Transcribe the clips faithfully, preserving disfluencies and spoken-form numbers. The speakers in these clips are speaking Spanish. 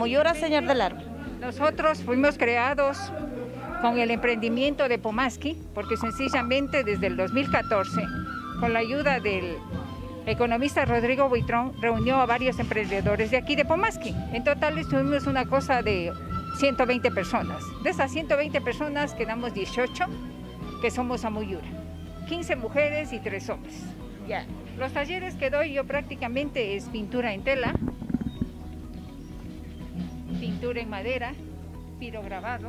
Amuyura, señor Del Arco? Nosotros fuimos creados con el emprendimiento de Pomaski, porque sencillamente desde el dos mil catorce, con la ayuda del economista Rodrigo Buitrón, reunió a varios emprendedores de aquí de Pomaski. En total estuvimos una cosa de ciento veinte personas. De esas ciento veinte personas quedamos dieciocho que somos Amuyura, quince mujeres y tres hombres. Ya. Los talleres que doy yo prácticamente es pintura en tela, pintura en madera, pirograbado.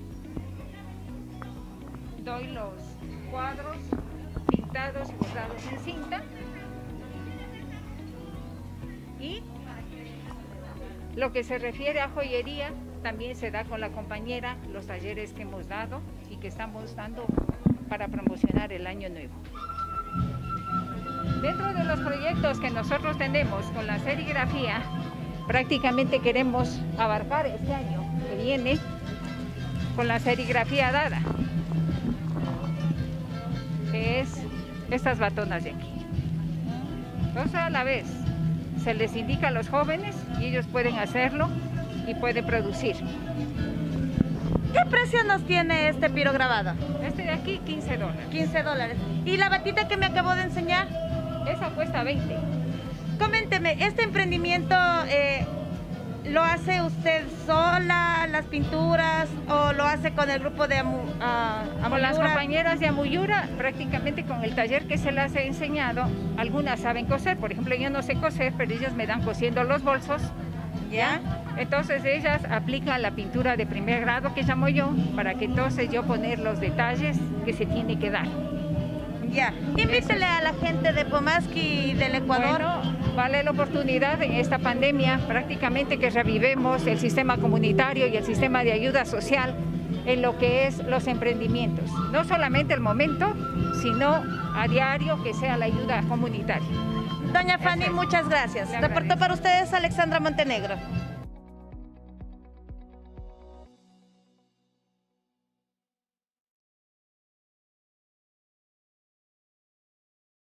Doy los cuadros pintados y bordados en cinta. Y lo que se refiere a joyería también se da con la compañera, los talleres que hemos dado y que estamos dando para promocionar el año nuevo. Dentro de los proyectos que nosotros tenemos con la serigrafía, prácticamente queremos abarcar este año que viene con la serigrafía dada, que es estas batonas de aquí. Entonces a la vez se les indica a los jóvenes y ellos pueden hacerlo y pueden producir. ¿Qué precio nos tiene este pirograbado? Este de aquí, quince dólares. quince dólares. ¿Y la batita que me acabó de enseñar? Esa cuesta veinte. Coménteme, ¿este emprendimiento eh, lo hace usted sola, las pinturas, o lo hace con el grupo de Amu, uh, Amuyura? Con las compañeras de Amuyura, prácticamente con el taller que se las he enseñado, algunas saben coser. Por ejemplo, yo no sé coser, pero ellas me dan cosiendo los bolsos. ¿Ya? Entonces ellas aplican la pintura de primer grado que llamo yo, para que entonces yo poner los detalles que se tiene que dar. Ya, invítele a la gente de Pomaski y del Ecuador. Bueno, vale la oportunidad en esta pandemia prácticamente que revivemos el sistema comunitario y el sistema de ayuda social en lo que es los emprendimientos. No solamente el momento, sino a diario que sea la ayuda comunitaria. Doña Fanny, muchas gracias. Reportó para ustedes Alexandra Montenegro.